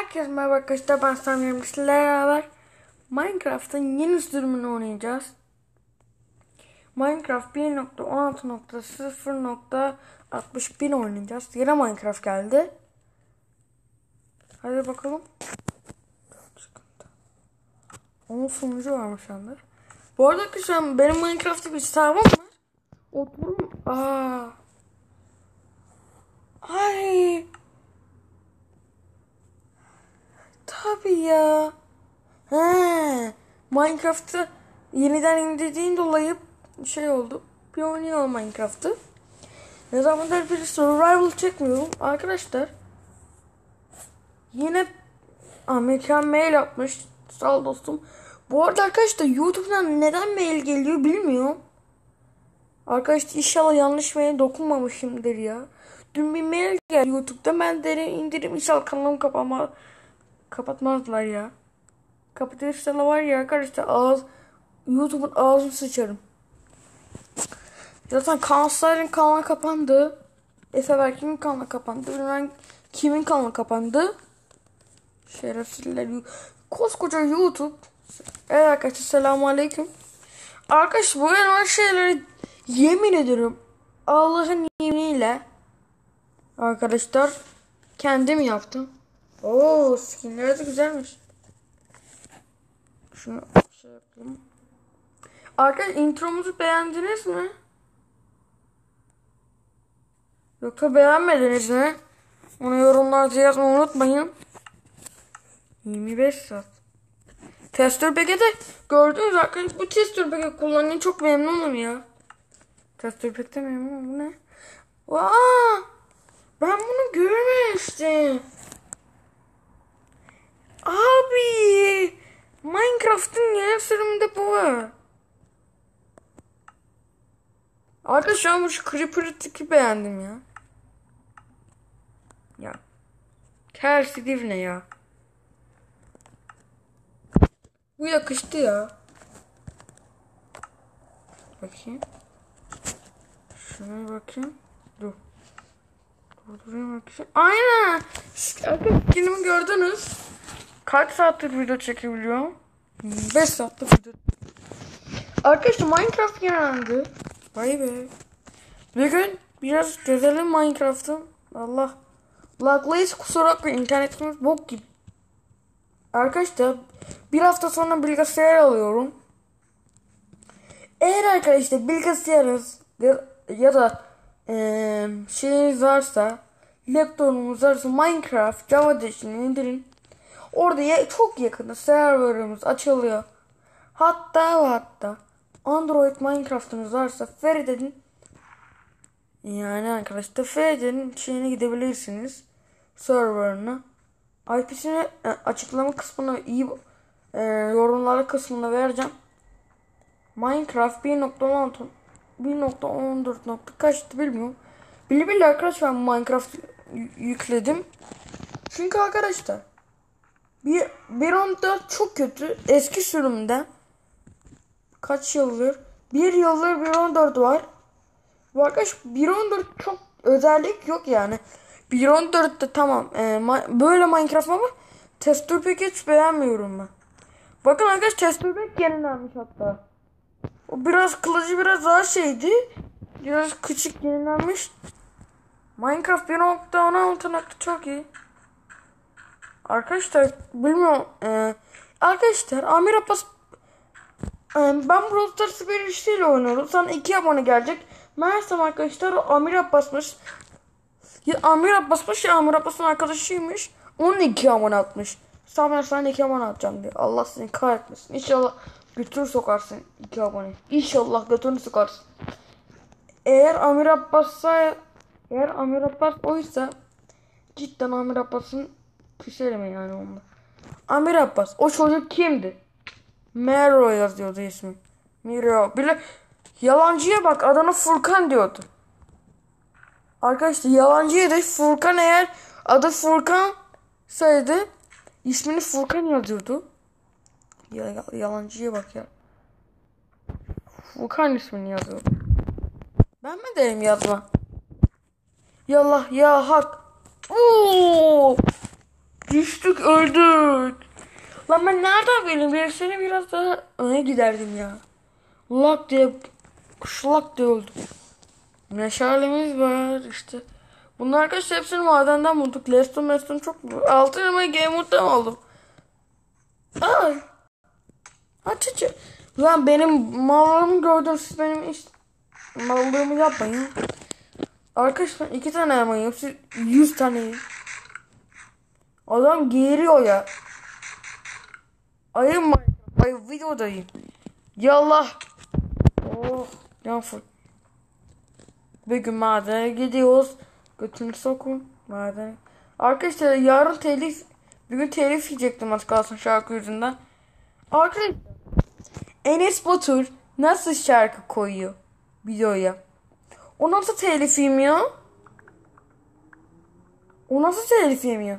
Herkese merhaba arkadaşlar, ben Samir. Sizlerle beraber Minecraft'ın yeni sürümünü oynayacağız. Minecraft 1.16.0.61 oynayacağız. Yine Minecraft geldi. Hadi bakalım. Onun sunucu varmış sandır. Bu arada arkadaşlar benim Minecraft'ta bir hesabım var. Oturum. Ay. Tabii ya. Minecraft'ı yeniden indirdiğim dolayı şey oldu. Bir oynayalım Minecraft'ı. Ne zamandır bir survival çekmiyorum. Arkadaşlar. Yine Amerikan mail yapmış. Sağ ol dostum. Bu arada arkadaşlar YouTube'dan neden mail geliyor bilmiyorum. Arkadaşlar inşallah yanlış mail dokunmamışımdır ya. Dün bir mail geldi YouTube'da. Ben de indirdim. İnşallah kanalımı kapatmazlar ya. Kapatırsa var ya arkadaşlar YouTube'un ağzını sıçarım. Zaten Kanslar'ın kanalı kapandı. Efe kimin kanalı kapandı? Bilmem kimin kanalı kapandı. Şerefsizler. Koskoca YouTube. Evet arkadaşlar selamünaleyküm. Arkadaşlar bu yeni şeyleri yemin ediyorum Allah'ın yeminiyle arkadaşlar kendim yaptım. Oo, skinler de güzelmiş. Şunu şey yapayım. Arkadaşlar intromuzu beğendiniz mi? Yoksa beğenmediniz mi? Onu yorumlarda yazmayı unutmayın. 25 saat. Tester pack'e de gördünüz arkadaşlar. Bu tester pack'e kullanmayı çok memnunum ya. Tester pack'te memnunum. Bu ne? Vaa! Ben bunu görmemiştim. Abi! Minecraft'ın yeni sürümünde bu var. Arkadaşlar ben şu Creeper tiki beğendim ya. Ya. Kelsey div ne ya? Bu yakıştı ya. Bakayım. Şuna bakayım. Dur. Durayım bakayım. Aynen. Arkadaşlar gördünüz. Kaç saattir video çekebiliyorum? 5 saattir video. Arkadaşlar Minecraft geldi. Vay be. Bugün biraz gezelim Minecraft'ın. Allah. Laglıyız, kusura bakmayın, internetimiz bok gibi. Arkadaşlar bir hafta sonra bilgisayar alıyorum. Eğer arkadaşlar bilgisayarınız ya da şeyiniz varsa, laptopunuz varsa Minecraft Java Edition'ı indirin. Orada çok yakında serverımız açılıyor. Hatta Android Minecraft'ınız varsa Feride'nin yani arkadaşlar Feride'nin şeyine gidebilirsiniz. Server'ına. IP'sini açıklama kısmına yorumlar kısmına vereceğim. Minecraft 1.16 1.14 kaçtı bilmiyorum. Bile arkadaşlar ben Minecraft yükledim. Çünkü arkadaşlar 1.14 çok kötü. Eski sürümde kaç yıldır? 1 yıldır 1.14 var. Bu arkadaş 1.14 çok özellik yok yani. 1.14'te tamam böyle Minecraft ama Texture Pack hiç beğenmiyorum ben. Bakın arkadaş Texture Pack yenilenmiş hatta. O biraz kılıcı biraz daha şeydi. Biraz küçük yenilenmiş. Minecraft 1.16 çok iyi. Arkadaşlar bilmiyorum. Arkadaşlar Amir Abbas ben Brawl Stars birisiyle oynuyorum. Sana 2 abone gelecek. Meğersem arkadaşlar o Amir Abbas'mış. Ya Amir Abbas'mış ya Amir Abbas'ın arkadaşıymış. Onun 2 abone atmış. Sana 2 abone atacağım diyor. Allah seni kahretmesin. İnşallah götünü sokarsın 2 abone. İnşallah götünü sokarsın. Eğer Amir Abbas oysa cidden Amir Abbas'ın küserim yani onda. Amir Abbas o çocuk kimdi? Mero yazıyordu ismi. Mero. Bile yalancıya bak adına Furkan diyordu. Arkadaşlar yalancıya da Furkan eğer adı Furkan saydı ismini Furkan yazıyordu. Yalancıya bak ya. Furkan ismini yazıyordu. Ben mi derim yazma? Yallah ya hak. Oo! Düştük, öldük. Lan ben nereden bileyim? Birisini biraz daha öne giderdim ya. Lak diye, şlak diye öldüm. Meşalemiz var işte. Bunlar arkadaşlar hepsini madenden bulduk. Leston çok... Altın elmayı Game Mode'dan aldım. Ay. Aç. Lan benim mallığımı gördünüz. Siz benim mallığımı yapmayın. Arkadaşlar 2 tane elma yiyorum. Siz 100 tane yiyin. Adam geğiriyor ya. Ayım var. Ay videodayım. Yallah. Oh. Yanfır. Bir gün madene gidiyoruz. Götünü sokun. Madene. Arkadaşlar yarın bir gün telif yiyecektim az kalsın şarkı yüzünden. Arkadaşlar Enes Batur nasıl şarkı koyuyor videoya? O nasıl telif yemiyor? O nasıl telif yemiyor?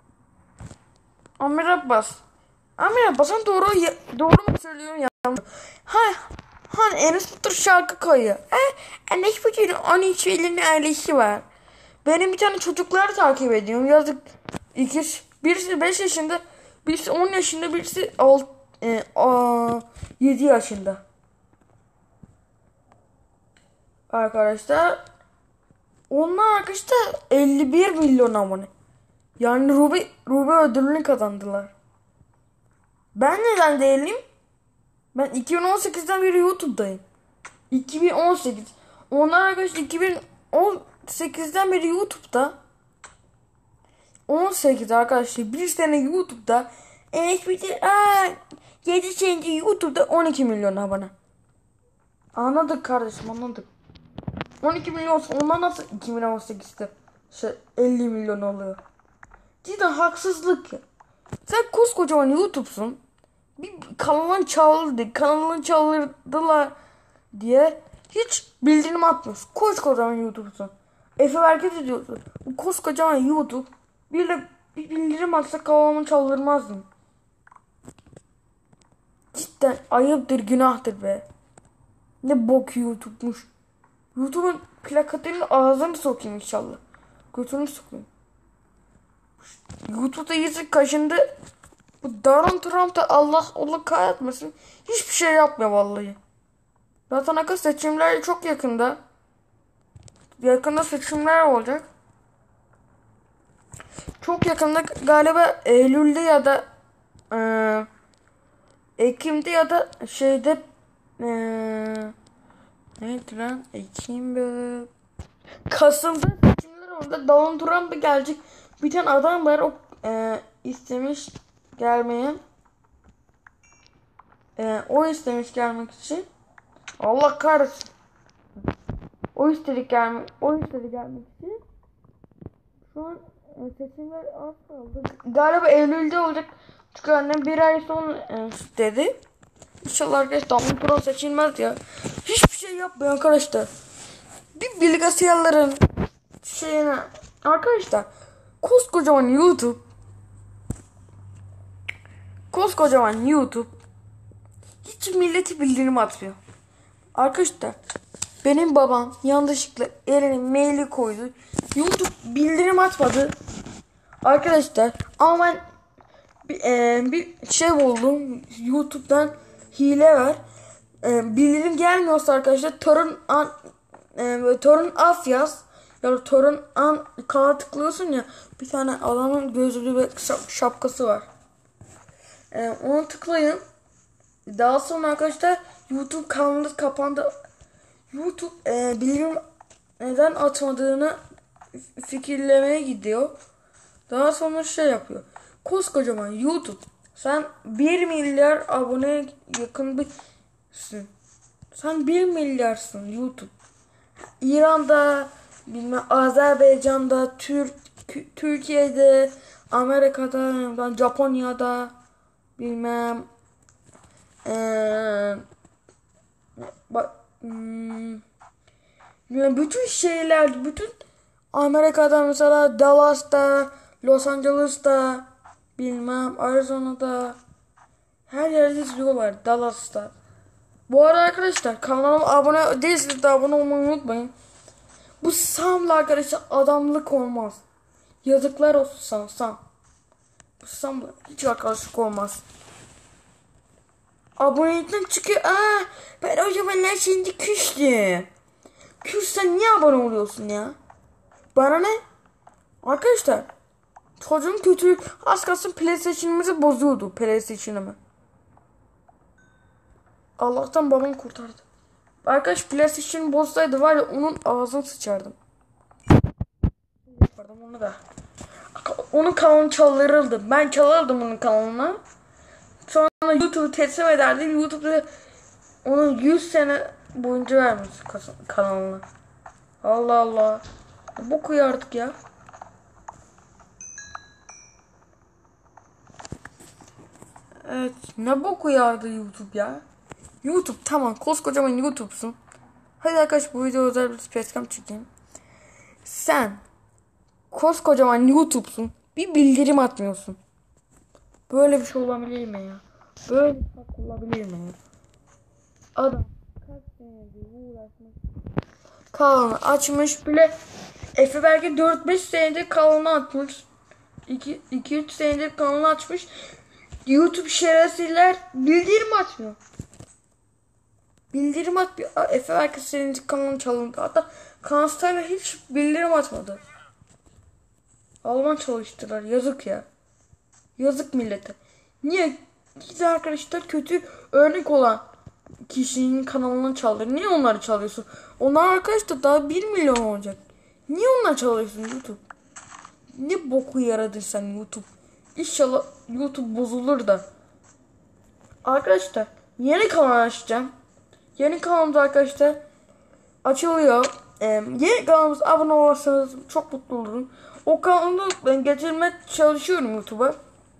Amir Abbas sen doğru mu söylüyorsun ya? Hani Enes Batur şarkı koyuyor. Enes Batur'un 13 elinin ailesi var. Benim bir tane çocukları takip ediyorum. Yazık birisi 5 yaşında, birisi 10 yaşında, birisi 7 yaşında. Arkadaşlar onlar arkadaşlar 51 milyon abone. Yani Ruby ödülünü kazandılar. Ben neden değilim? Ben 2018'den beri YouTube'dayım. 2018. Onlar arkadaşlar 2018'den beri YouTube'da. 18 arkadaşlar bir sene YouTube'da. Evet 7 sene YouTube'da 12 milyon abone. Anladık kardeşim, anladık. 12 milyon onlar nasıl 2018'de 50 milyon oluyor? Cidden haksızlık ya. Sen koskocaman YouTube'sun. Bir kanalın çaldırdılar diye hiç bildirim atmıyorsun. Koskocaman YouTube'sun. Efe hareket ediyorsun. Bu koskocaman YouTube bir bildirim atsa kanalımı çaldırmazdım. Cidden ayıptır, günahtır be. Ne bok YouTube'muş. YouTube'un plakatlarının ağzını sokayım inşallah. Götünü sokayım. YouTube'da yüzü kaşındı. Bu Donald Trump da Allah kahretmesin. Hiçbir şey yapmıyor vallahi. Zaten arkadaşlar seçimler çok yakında. Yakında seçimler olacak. Çok yakında galiba Eylül'de ya da Ekim'de ya da şeyde neydi lan? Kasım'da seçimler olacak. Donald Trump da gelecek. Bir tane adam var, o istemiş gelmeye. O istemiş gelmek için. Allah kahretsin. O istedi gelmek için. Şu an seçimler az kaldı. Galiba Eylül'de olacak. Çünkü annem bir ay sonra dedi. İnşallah arkadaşlar Donald Trump seçilmez ya. Hiçbir şey yapmıyor arkadaşlar. Bir bilgisayarların şeyine arkadaşlar koskocaman YouTube hiç milleti bildirim atmıyor. Arkadaşlar benim babam yanlışlıkla eline maili koydu. YouTube bildirim atmadı. Arkadaşlar ama ben bir şey buldum. YouTube'dan hile var. Bildirim gelmiyorsa arkadaşlar torun af yaz. Ya torun an kana tıklıyorsun ya, bir tane adamın gözlüğü ve şapkası var. Onu tıklayın. Daha sonra arkadaşlar YouTube kanalı kapandı. YouTube bildirim neden atmadığını fikirlemeye gidiyor. Daha sonra şey yapıyor. Koskocaman YouTube. Sen 1 milyar aboneye yakın birsin. Sen 1 milyarsın YouTube. İran'da, bilmem Azerbaycan'da, Türkiye'de, Amerika'da, Japonya'da, bilmem bütün şeyler, bütün Amerika'da mesela Dallas'ta, Los Angeles'ta, bilmem Arizona'da, her yerde izliyorlar. Dallas'ta. Bu arada arkadaşlar kanalıma abone değilseniz de abone olmayı unutmayın. Bu Sam'la arkadaşlar adamlık olmaz. Yazıklar olsun Sam. İstanbul'da hiç arkadaşlık olmaz. Abonelikten çıkıyor. Ben o zamanlar şimdi küstüm. Küssen niye abone oluyorsun ya? Bana ne? Arkadaşlar çocuğun kötü az kalsın PlayStation'ımızı bozuyordu. PlayStation'ımı. Allah'tan babam kurtardı. Arkadaş PlayStation'ı bozsaydı var ya onun ağzını sıçardım. Pardon onu da. Onun kanalı çalırıldı. Ben çalardım onun kanalına. Sonra YouTube'u teslim ederdim. YouTube'da onun 100 sene boyunca vermiş kanalına. Allah Allah. Boku artık ya. Evet. Ne boku yardı YouTube ya. YouTube tamam. Koskocaman YouTube'sun. Hadi arkadaş bu videoda özel bir facecam çekeyim. Sen koskocaman YouTube'sun. Bir bildirim atmıyorsun. Böyle bir şey olabilir mi ya? Böyle bir şey olabilir mi ya? Adam kaç senedir uğraşmış. Kanalını açmış bile. Efe belki 4-5 senedir kanalını açmış. 2-3 senedir kanalını açmış. YouTube şerefsizler bildirim atmıyor. Bildirim atmıyor. Efe belki senin kanalın çalındı. Hatta kanalına hiç bildirim atmadı. Alman çalıştılar. Yazık ya. Yazık millete. Niye? Gizli arkadaşlar kötü örnek olan kişinin kanalını çaldır. Niye onları çalıyorsun? Onlar arkadaşlar daha 1 milyon olacak. Niye onları çalıyorsun YouTube? Ne boku yaradın sen YouTube? İnşallah YouTube bozulur da. Arkadaşlar yeni kanal açacağım. Yeni kanalımız arkadaşlar açılıyor. Yeni kanalımıza abone olursanız çok mutlu olurum. O kanalı ben getirmeye çalışıyorum YouTube'a.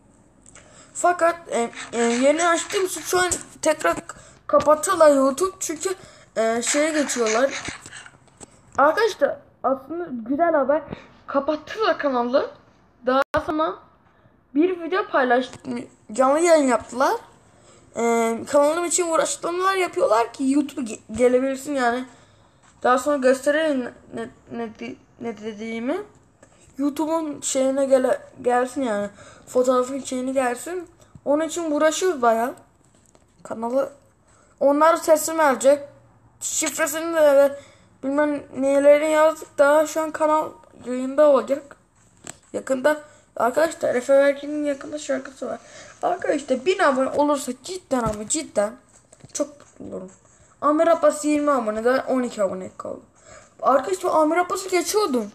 Fakat yeni açtığım için şu an tekrar kapattılar YouTube çünkü şeye geçiyorlar. Arkadaşlar aslında güzel haber. Kapattılar kanalı. Daha sonra bir video paylaştım. Canlı yayın yaptılar. Kanalım için uğraştırmalar yapıyorlar ki YouTube'a gelebilirsin yani. Daha sonra gösterelim ne dediğimi. YouTube'un şeyine gelsin yani. Fotoğrafın şeyine gelsin. Onun için uğraşıyoruz bayağı. Kanalı. Onlar teslim edecek. Şifresini de bilmem nelerini yazdık. Daha şu an kanal yayında olacak. Yakında. Arkadaşlar Efe Berkin'in yakında şarkısı var. Arkadaşlar 1000 abone olursa cidden ama cidden çok mutlu olurum. Amir Abbas 20 abone da 12 abone kaldı. Arkadaşlar Amir Abbas'ı geçiyordum.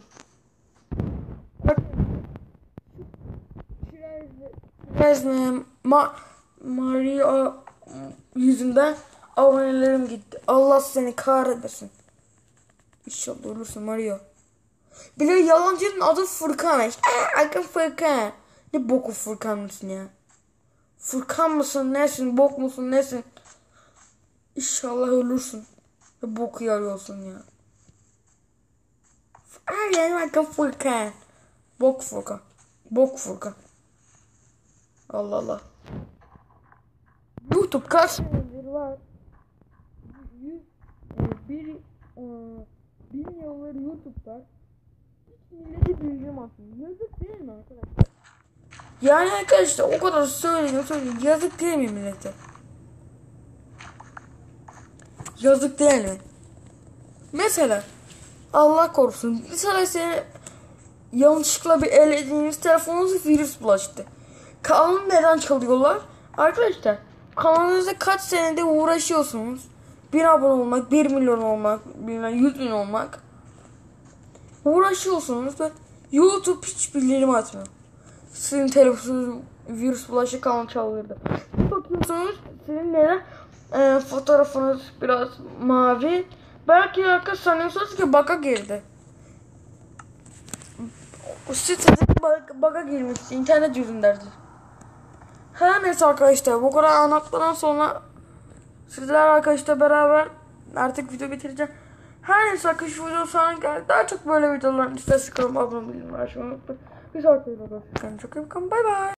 Mario yüzünden abonelerim gitti. Allah seni kahretmesin. İnşallah ölürsün Mario. Bile yalancının adı Furkan. Akın Furkan. Ne boku Furkan mısın ya? Furkan mısın nesin? Bok musun nesin? İnşallah ölürsün. Ne boku yarıyorsun ya? Akın Furkan. Bok Furkan. Bok Furkan. Allah Allah. YouTube kaç senedir var? 1000 yıldır YouTube'da milleti bildirim atıyor. Yazık değil mi arkadaşlar? Yani arkadaşlar o kadar söyleyeyim. Yazık değil mi millete? Yazık değil mi? Mesela Allah korusun. Mesela seni yanlışlıkla bir elediğiniz telefonunuza virüs bulaştı. Kanalı neden çalıyorlar? Arkadaşlar kanalınızda kaç senede uğraşıyorsunuz? 1 abone olmak, 1 milyon olmak, 100 bin olmak. Uğraşıyorsunuz ve YouTube hiç bildirim atmıyor. Sizin telefonunuz virüs bulaşı kanalı çalıyordu. Bakıyorsunuz sizin neden fotoğrafınız biraz mavi. Belki arkadaşlar sanıyorsunuz ki bug'a girdi. Sitede bug'a girmiş. İnternet yüzündendir. Her neyse arkadaşlar bu kadar anlattıktan sonra sizler arkadaşlar beraber artık video bitireceğim. Her neyse arkadaşlar video sonra geldi. Daha çok böyle videoların isterseniz kanalıma abone olmayı unutmayın. Bir sonraki videoda görüşürüz. Çok iyi bakın. Bay bay.